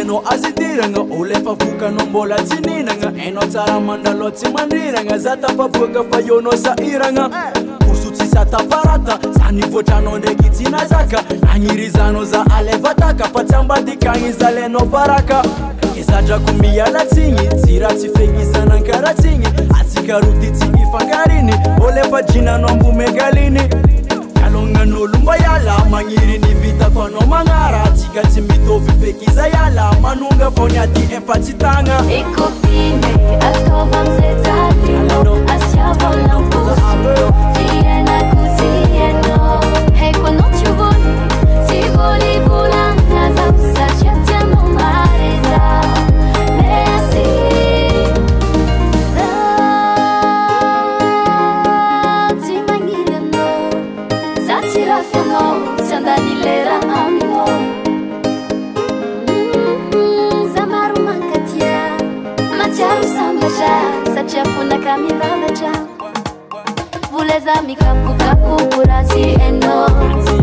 no azidiranga olefa fuka no mbola tininanga eno tsara mandalo tsimandiranga zata papuka fayono sa iranga kusutsi sataparata sani votrano ndeki tsinazaka anyirizano za alevataka fatsambadi kangizaleno baraka izadra kumiyala tsingi tsira tsifekisana nkaratsingi atsikaruti tsiifangarini olefa jina no mbumegalini kalonga nolumba yala mangiri ni vita kono mangara tika tsimitovi fekiza yala manunga fonyati efatsitanga Ecopine, alcova mzezzatino Assiamo l'amposto Viena così e no E quando ci voli Si voli volanta Zapsa ci attiamo mare da Lesi Zati mangiriano Zati raffiano Si andani l'era amino Zamaru mankatia Matiaru sambaja Sachiafuna kamivavaja Vuleza mikapu kapu kurasi eno